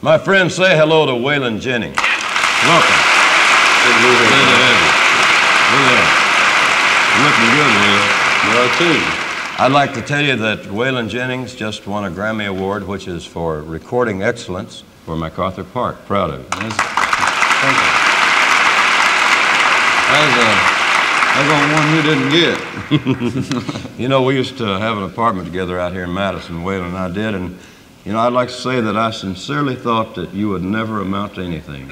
My friends, say hello to Waylon Jennings. Welcome. Good to have you. Look at that. Looking good, Will. You are too. I'd like to tell you that Waylon Jennings just won a Grammy Award, which is for recording excellence for MacArthur Park. Proud of you. Thank you. That's on one you didn't get. You know, we used to have an apartment together out here in Madison, Waylon and I did, and you know, I'd like to say that I sincerely thought that you would never amount to anything.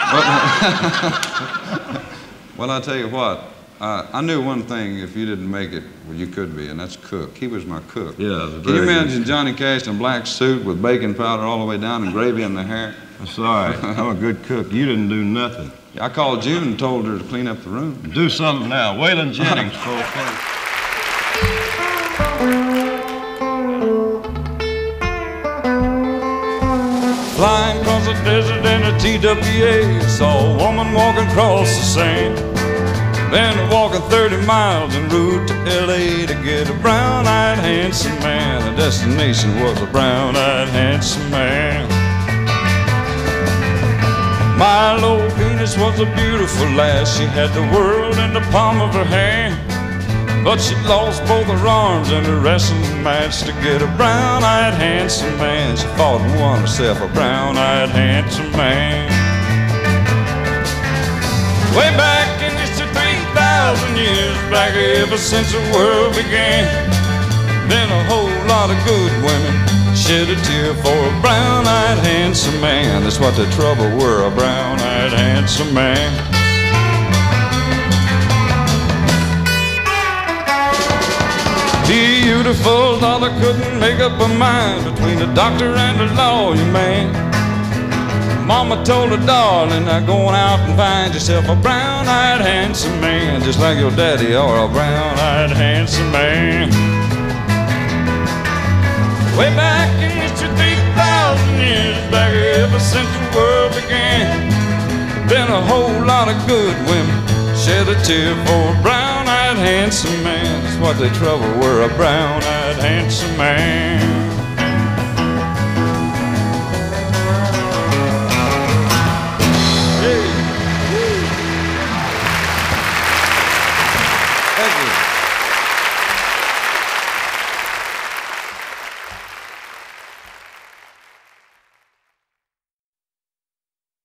Well, I'll tell you what. I knew one thing, if you didn't make it, well, you could be, and that's cook. He was my cook. Yeah, Can you imagine Johnny Cash in a black suit with baking powder all the way down and gravy in the hair? That's all right. I'm a good cook. You didn't do nothing. I called June and told her to clean up the room. Do something now. Waylon Jennings, full face. Flying across the desert in a TWA, saw a woman walking across the sand. Then walking 30 miles en route to LA to get a brown-eyed handsome man. The destination was a brown-eyed handsome man. Milo Venus was a beautiful lass. She had the world in the palm of her hand, but she lost both her arms in a wrestling match to get a brown-eyed handsome man. She fought and won herself a brown-eyed handsome man. Way back in history, 3,000 years back, ever since the world began, been a whole lot of good women shed a tear for a brown-eyed handsome man. That's what the trouble were, a brown-eyed handsome man. Beautiful daughter couldn't make up her mind between the doctor and the lawyer man. Mama told her, darling, now go on out and find yourself a brown-eyed handsome man, just like your daddy or a brown-eyed handsome man. Way back in history, 3,000 years back, ever since the world began, been a whole lot of good women shed a tear for a brown-eyed handsome man. That's what they trouble were, a brown-eyed handsome man.